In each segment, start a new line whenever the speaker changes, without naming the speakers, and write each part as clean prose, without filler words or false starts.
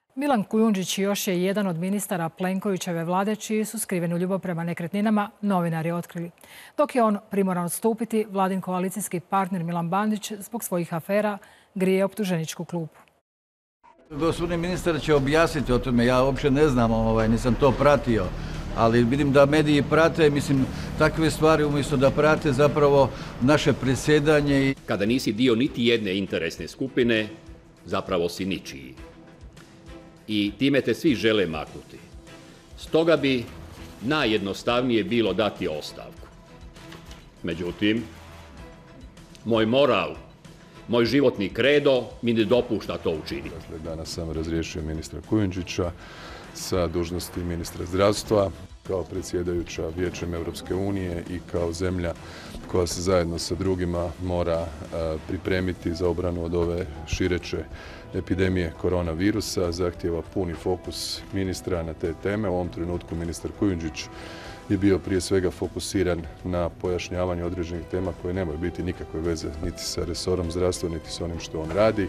Milan Kujundžić još je jedan od ministara Plenkovićeve vlade čiji su skrivenu ljubav prema nekretninama novinari otkrili. Dok je on primoran odstupiti, vladin koalicijski partner Milan Bandić zbog svojih afera grije optuženičku klupu.
Gospodin ministar će objasniti o tome, ja uopće ne znam, nisam to pratio, ali vidim da mediji prate, mislim, takve stvari umjesto da prate zapravo naše predsjedanje.
Kada nisi dio niti jedne interesne skupine, zapravo si ničiji. I time te svi žele maknuti. Stoga bi najjednostavnije bilo dati ostavku. Međutim, moj moral, moj životni kredo mi ne dopušta to učiniti.
Danas sam razriješio ministra Kujundžića sa dužnosti ministra zdravstva kao predsjedajuća Vijećem Europske unije i kao zemlja koja se zajedno sa drugima mora pripremiti za obranu od ove šireće epidemije koronavirusa. Zahtijeva puni fokus ministra na te teme. U ovom trenutku ministar Kujundžić je bio prije svega fokusiran na pojašnjavanje određenih tema koje nemaju biti nikakve veze niti sa resorom zdravstva, niti s onim što on radi.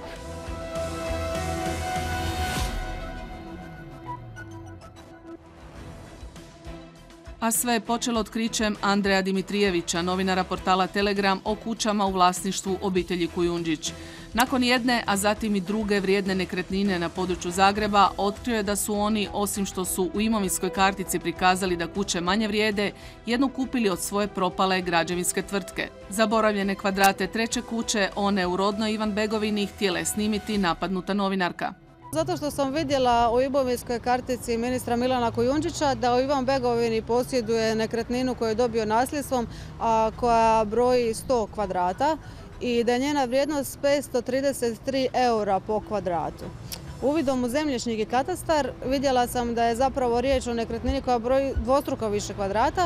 A sve je počelo otkrićem Andreja Dimitrijevića, novinara portala Telegram, o kućama u vlasništvu obitelji Kujundžić. Nakon jedne, a zatim i druge vrijedne nekretnine na području Zagreba, otkrio je da su oni, osim što su u imovinskoj kartici prikazali da kuće manje vrijede, jednu kupili od svoje propale građevinske tvrtke. Zaboravljene kvadrate treće kuće, one u rodnoj Ivanbegovini, htjela je snimiti napadnuta novinarka.
Zato što sam vidjela u imovinskoj kartici ministra Milana Kujundžića da u Ivanbegovini posjeduje nekretninu koju je dobio nasljedstvom, a koja broji 100 kvadrata i da je njena vrijednost 533 eura po kvadratu. Uvidom u zemljišnik i katastar vidjela sam da je zapravo riječ o nekretnini koja broji dvostruko više kvadrata.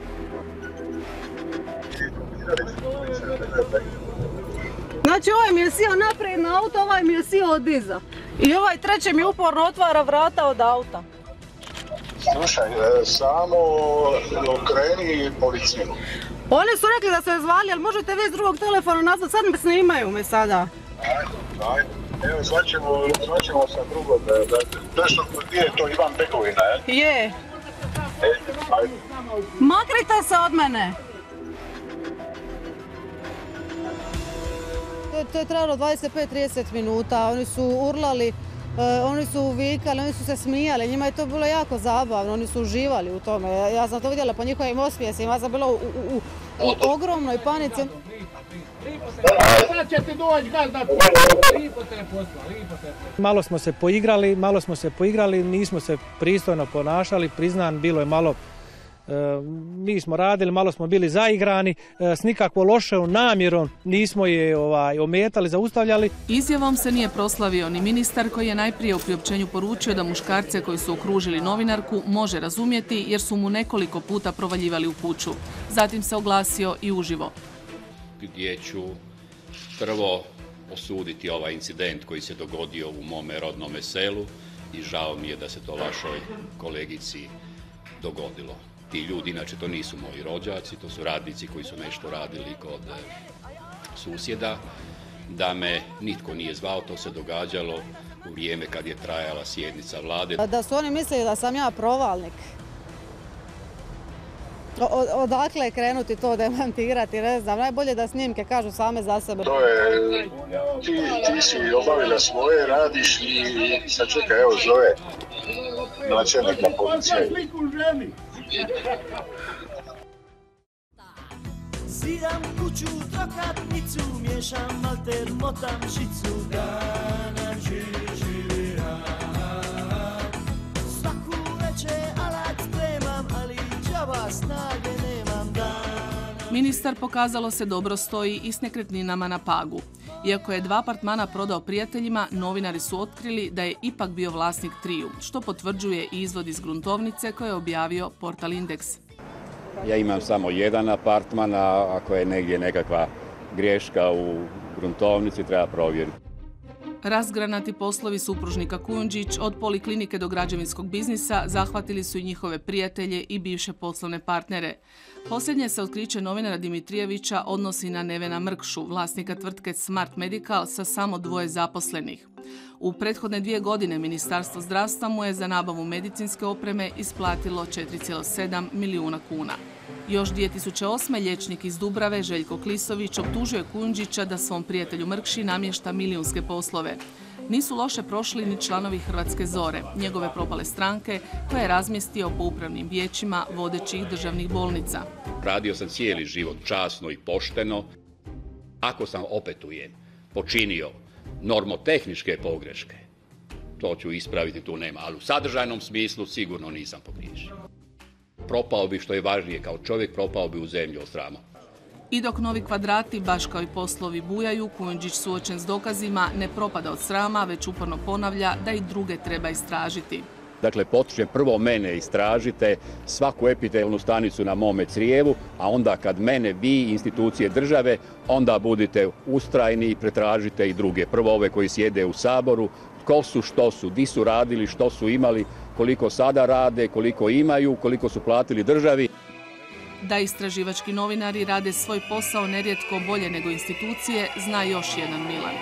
Znači ovaj mi je sjeo naprijed na auto, ovaj mi je sjeo od iza. I ovaj treći mi uporno otvara vrata od auta.
Slušaj, samo okreni policiju.
Oni su rekli da su je zvali, ali možete vi iz drugog telefona nazvati, sad me snimaju me sada.
Ajde. Evo, zvaćemo sa drugog. Točno, gdje je to Ivanbegovina, je?
Je.
Ajde.
Makrite se od mene. To je trajalo 25-30 minuta, oni su urlali, oni su vikali, oni su se smijali, njima je to bilo jako zabavno, oni su uživali u tome. Ja sam to vidjela po njihovim osmijesima, ja sam bila u ogromnoj panici.
Malo smo se poigrali, nismo se pristojno ponašali, priznam, bilo je malo. Mi smo radili, malo smo bili zaigrani, s nikakvom lošom namjerom nismo je ometali, zaustavljali.
Izjavom se nije proslavio ni ministar koji je najprije u priopćenju poručio da muškarce koji su okružili novinarku može razumjeti jer su mu nekoliko puta provaljivali u kuću. Zatim se oglasio i uživo.
Gdje ću prvo osuditi ovaj incident koji se dogodio u mome rodnome selu i žao mi je da se to vašoj kolegici dogodilo. Ti ljudi, inače, to nisu moji rođaci, to su radnici koji su nešto radili kod susjeda. Da me nitko nije zvao, to se događalo u vrijeme kad je trajala sjednica vlade.
Da su oni mislili da sam ja provalnik. Odakle je krenuti to demantirati, ne znam, najbolje da snimke kažu same za sebe.
To je, ti si obavila svoje, radiš i sad čekaj, evo zove načelnika policije.
Zidam kuću, trokatnicu, miješam malter, motam žicu, da nam živi svaku večer alat spremam, ali džaba snage nemam da.
Ministar, pokazalo se, dobro stoji i s nekretninama na Pagu. Iako je 2 apartmana prodao prijateljima, novinari su otkrili da je ipak bio vlasnik 3, što potvrđuje i izvod iz gruntovnice koje je objavio portal Indeks.
Ja imam samo jedan apartman, a ako je negdje nekakva greška u gruntovnici, treba provjeriti.
Razgranati poslovi supružnika Kujundžić od poliklinike do građevinskog biznisa zahvatili su i njihove prijatelje i bivše poslovne partnere. Posljednje se otkriće novinara Dimitrijevića odnosi na Nevena Mrkšu, vlasnika tvrtke Smart Medical sa samo 2 zaposlenih. U prethodne 2 godine Ministarstvo zdravstva mu je za nabavu medicinske opreme isplatilo 4,7 milijuna kuna. Još 2008. liječnik iz Dubrave Željko Klisović optužio je Kujundžića da svom prijatelju Mrkši namješta milijunske poslove. Nisu loše prošli ni članovi Hrvatske zore, njegove propale stranke, koje je razmjestio po upravnim vijećima vodećih državnih bolnica.
Radio sam cijeli život časno i pošteno. Ako sam, opetujem, počinio normotehničke pogreške, to ću ispraviti, tu nema, ali u sadržajnom smislu sigurno nisam pogriješio. Propao bi, što je važnije, kao čovjek propao bi u zemlju od srama.
I dok novi kvadrati, baš kao i poslovi, bujaju, Kujundžić suočen s dokazima ne propada od srama, već uporno ponavlja da i druge treba istražiti.
Dakle, počne prvo mene istražite, svaku epitelnu stanicu na mome crijevu, a onda kad mene, vi, institucije države, onda budite ustrajni i pretražite i druge. Prvo ove koji sjede u Saboru, tko su, što su, di su radili, što su imali, koliko sada rade, koliko imaju, koliko su platili državi.
Da istraživački novinari rade svoj posao nerijetko bolje nego institucije, zna još jedan Milan.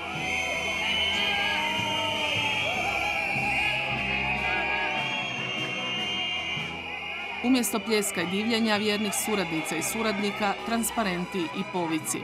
Umjesto pljeska i divljenja vjernih suradnica i suradnika, transparenti i povici.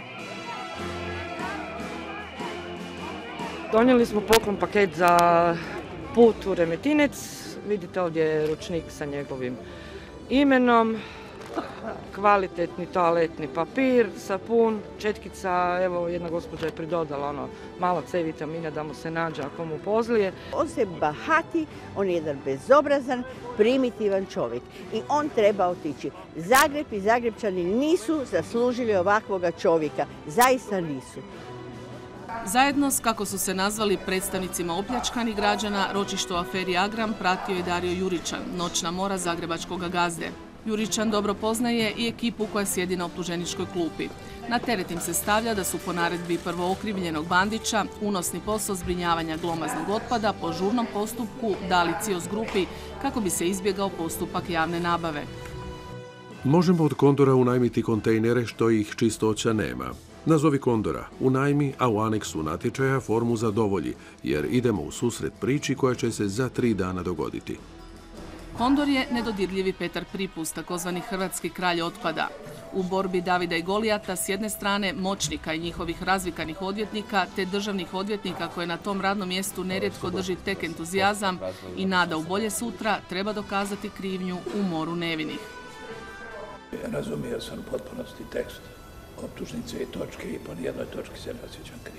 Donijeli smo poklon paket za put u Remetinec. Vidite ovdje je ručnik sa njegovim imenom. Kvalitetni toaletni papir, sapun, četkica, evo jedna gospođa je pridodala malo C vitamina da mu se nađe ako mu pozlije.
On se bahati, on je jedan bezobrazan, primitivan čovjek i on treba otići. Zagreb i Zagrebčani nisu zaslužili ovakvoga čovjeka, zaista nisu.
Zajedno s, kako su se nazvali, predstavnicima opljačkanih građana, ročište u aferi Agram pratio je Dario Juričan, noćna mora zagrebačkog gazde. Juričan dobro poznaje i ekipu koja sjedi na optuženičkoj klupi. Na teret im se stavlja da su po naredbi prvookrivljenog Bandića unosni posao zbrinjavanja glomaznog otpada po žurnom postupku dali Cios grupi kako bi se izbjegao postupak javne nabave.
Možemo od Kondora unajmiti kontejnere što ih čistoća nema. Nazovi Kondora, unajmi, a u aneksu natječaja formu zadovolji, jer idemo u susret priči koja će se za 3 dana dogoditi.
Kondor je nedodirljivi Petar Pripus, takozvani hrvatski kralj otpada. U borbi Davida i Golijata s jedne strane moćnika i njihovih razvikanih odvjetnika te državnih odvjetnika koje na tom radnom mjestu nerijetko drži tek entuzijazam i nada u bolje sutra, treba dokazati krivnju u moru nevinih.
Razumio sam u potpunosti tekst optužnice i točke i po nijednoj točki se ne osjećam kriv.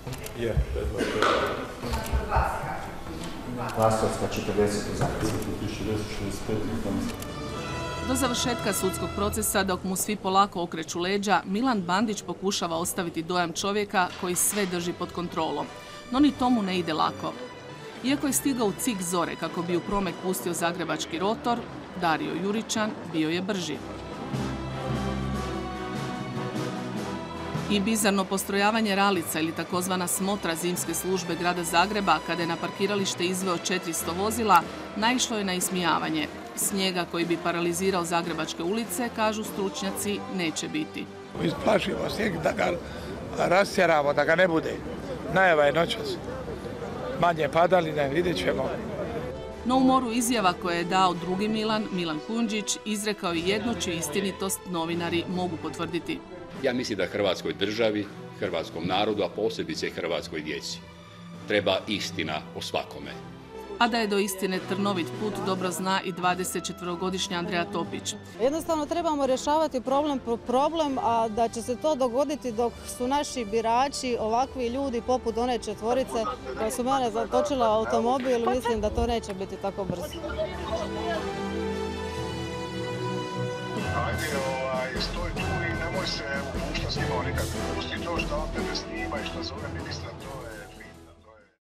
Glasovska 40 zapisnika.
Do završetka sudskog procesa, dok mu svi polako okreću leđa, Milan Bandić pokušava ostaviti dojam čovjeka koji sve drži pod kontrolom. No ni tomu ne ide lako. Iako je stigao u cik zore kako bi u promet pustio zagrebački rotor, Dario Juričan bio je brži. I bizarno postrojavanje ralica ili takozvana smotra zimske službe grada Zagreba kada je na parkiralište izveo 400 vozila, naišlo je na ismijavanje. Snijega koji bi paralizirao zagrebačke ulice, kažu stručnjaci, neće biti.
Isplašimo snijeg da ga rastjeramo, da ga ne bude. Najava je noćas. Manje padaline, vidjet ćemo.
No u moru izjava koje je dao drugi Milan Kujundžić, izrekao je jednu čiju istinitost novinari mogu potvrditi.
Ja mislim da Hrvatskoj državi, hrvatskom narodu, a posebice hrvatskoj djeci treba istina o svakome.
A da je do istine trnovit put dobro zna i 24-godišnji Andreja Topić.
Jednostavno trebamo rješavati problem po problem, a da će se to dogoditi dok su naši birači ovakvi ljudi poput one 4 koja su mene zatočila automobil, mislim da to neće biti tako brzo.
Ajde, stoj tu i nemoj se upuštati s njima nikad. Pusti to što on tebe snima i što zove ministra, to je...